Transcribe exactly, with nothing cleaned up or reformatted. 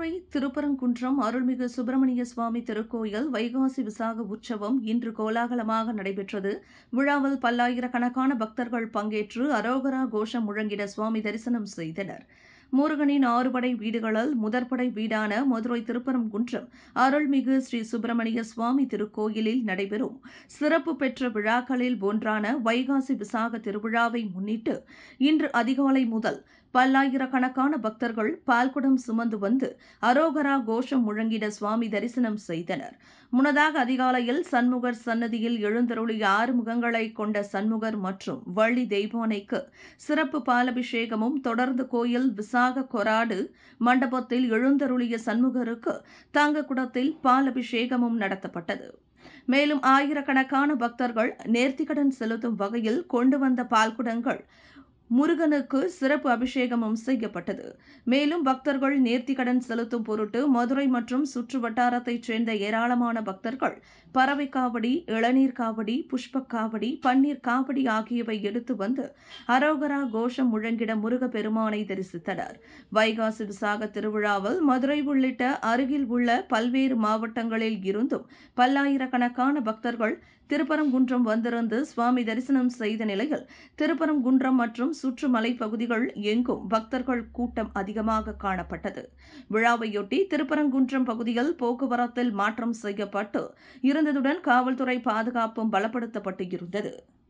மதுரை திருப்பரங்குன்றம் அருள்மிகு சுப்பிரமணிய சுவாமி திருக்கோயில் வைகாசி விசாக உற்சவம் இன்று கோலாகலமாக நடைபெற்றது. விழாவில் பல்லாயிரக்கணக்கான பக்தர்கள் பங்கேற்று அரோகரா கோஷம் முழங்கிட சுவாமி தரிசனம் செய்தனர். முருகனின் ஆறுபடை வீடுகளில் முதற்படை வீடான மதுரை திருப்பரங்குன்றம் அருள்மிகு ஸ்ரீ சுப்பிரமணிய சுவாமி திருக்கோயிலில் நடைபெறும் சிறப்பு பெற்ற விழாக்களில் ஒன்றான வைகாசி விசாக திருவிழாவை முன்னிட்டு இன்று அதிகாலை முதல் பல்லாயிரக்கணக்கான பக்தர்கள் பால்குடம் சுமந்து வந்து அரோகரா கோஷம் முழங்கிட சுவாமி தரிசனம் செய்தனர். முன்னதாக அதிகாலையில் சண்முகர் சன்னதியில் எழுந்தருளிய ஆறு முகங்களை கொண்ட சண்முகர் மற்றும் வள்ளி தெய்வானைக்கு சிறப்பு பாலபிஷேகமும், தொடர்ந்து கோயில் விசாக கொராடு மண்டபத்தில் எழுந்தருளிய சண்முகருக்கு தங்க குடத்தில் பாலபிஷேகமும் நடத்தப்பட்டது. மேலும் ஆயிரக்கணக்கான பக்தர்கள் நேர்த்திக்கடன் செலுத்தும் வகையில் கொண்டு வந்த பால்குடங்கள் முருகனுக்கு சிறப்பு அபிஷேகமும் செய்யப்பட்டது. மேலும் பக்தர்கள் நேர்த்திக்கடன் செலுத்தும் பொருட்டு மதுரை மற்றும் சுற்று வட்டாரத்தைச் சேர்ந்த ஏராளமான பக்தர்கள் பறவை காவடி, இளநீர் காவடி, புஷ்பக் காவடி, பன்னீர் காவடி ஆகியவை எடுத்து வந்து அரோகரா கோஷம் முழங்கிட முருகப்பெருமானை தரிசித்தனர். வைகாசி விசாக திருவிழாவில் மதுரை உள்ளிட்ட அருகில் உள்ள பல்வேறு மாவட்டங்களில் இருந்தும் பல்லாயிரக்கணக்கான பக்தர்கள் திருப்பரங்குன்றம் வந்திருந்து சுவாமி தரிசனம் செய்த நிலையில் திருப்பரங்குன்றம் மற்றும் சுற்று மலைப்பகுதிகள் எங்கும் பக்தர்கள் கூட்டம் அதிகமாக காணப்பட்டது. விழாவையொட்டி திருப்பரங்குன்றம் பகுதியில் போக்குவரத்தில் மாற்றம் செய்யப்பட்டு இருந்ததுடன் காவல்துறை பாதுகாப்பும் பலப்படுத்தப்பட்டு இருந்தது.